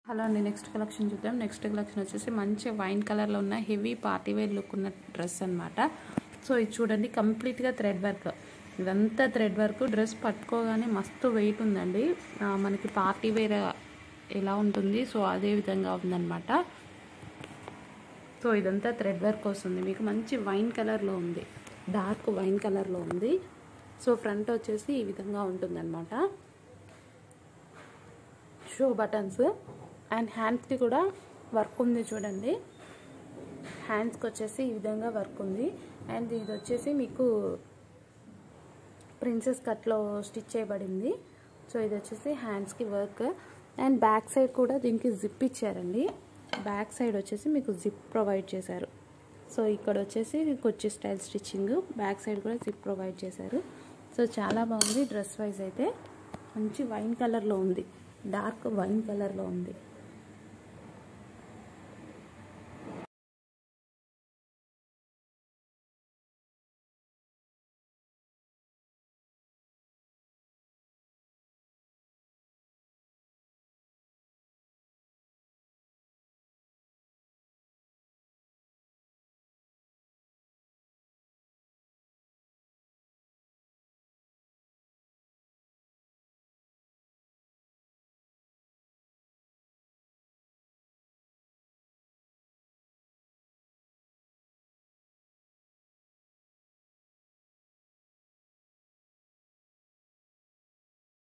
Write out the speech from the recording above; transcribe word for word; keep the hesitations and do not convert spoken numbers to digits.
Hello అండి, next collection చూద్దాం. Next collection వచ్చేసి మంచి వైన్ కలర్లో ఉన్న హెవీ పార్టీ వేర్ లుక్ ఉన్న డ్రెస్ అనమాట. సో ఇది చూడండి, కంప్లీట్గా థ్రెడ్ వర్క్. ఇదంతా థ్రెడ్ వర్క్. డ్రెస్ పట్టుకోగానే మస్తు వెయిట్ ఉందండి. మనకి పార్టీ వేర్ ఎలా ఉంటుంది సో అదే విధంగా ఉందన్నమాట. సో ఇదంతా థ్రెడ్ వర్క్ వస్తుంది. మీకు మంచి వైన్ కలర్లో ఉంది, డార్క్ వైన్ కలర్లో ఉంది. సో ఫ్రంట్ వచ్చేసి ఈ విధంగా ఉంటుందన్నమాట. షో బటన్స్ అండ్ హ్యాండ్స్కి కూడా వర్క్ ఉంది చూడండి. హ్యాండ్స్కి వచ్చేసి ఈ విధంగా వర్క్ ఉంది. అండ్ ఇది వచ్చేసి మీకు ప్రిన్సెస్ కట్లో స్టిచ్ చేయబడింది. సో ఇది వచ్చేసి హ్యాండ్స్కి వర్క్. అండ్ బ్యాక్ సైడ్ కూడా దీనికి జిప్ ఇచ్చారండి. బ్యాక్ సైడ్ వచ్చేసి మీకు జిప్ ప్రొవైడ్ చేశారు. సో ఇక్కడ వచ్చేసి Kochi style stitching, back side కూడా జిప్ ప్రొవైడ్ చేశారు. సో చాలా బాగుంది. డ్రెస్ వైజ్ అయితే మంచి వైన్ కలర్లో ఉంది, డార్క్ వైన్ కలర్లో ఉంది.